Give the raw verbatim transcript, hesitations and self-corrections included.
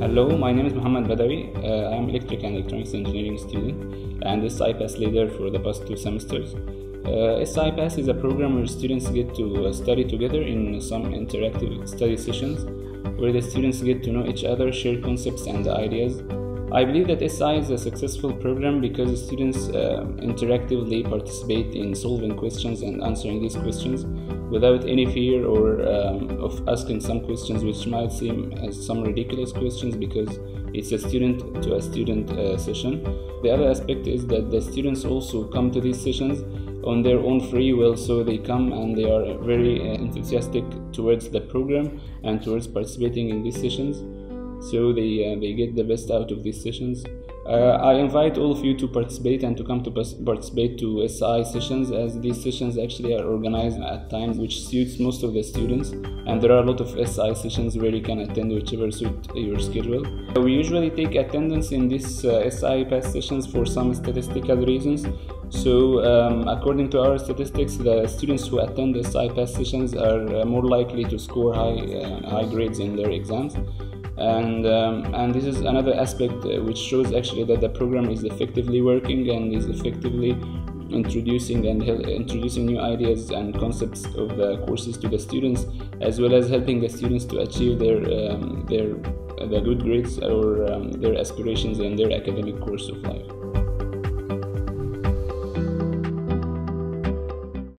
Hello, my name is Mohammed Badawi. Uh, I am Electric and Electronics Engineering student and S I PASS leader for the past two semesters. Uh, S I PASS is a program where students get to uh, study together in some interactive study sessions where the students get to know each other, share concepts and ideas. I believe that S I is a successful program because students uh, interactively participate in solving questions and answering these questions without any fear or um, of asking some questions which might seem as some ridiculous questions because it's a student to a student uh, session. The other aspect is that the students also come to these sessions on their own free will, so they come and they are very uh, enthusiastic towards the program and towards participating in these sessions. So they uh, they get the best out of these sessions. Uh, I invite all of you to participate and to come to participate to S I sessions, as these sessions actually are organized at times which suits most of the students, and there are a lot of S I sessions where you can attend whichever suit your schedule. We usually take attendance in these uh, S I PASS sessions for some statistical reasons. So um, according to our statistics, the students who attend S I PASS sessions are uh, more likely to score high uh, high grades in their exams. And um, and this is another aspect uh, which shows actually that the program is effectively working and is effectively introducing and introducing new ideas and concepts of the courses to the students, as well as helping the students to achieve their um, their the good grades or um, their aspirations in their academic course of life.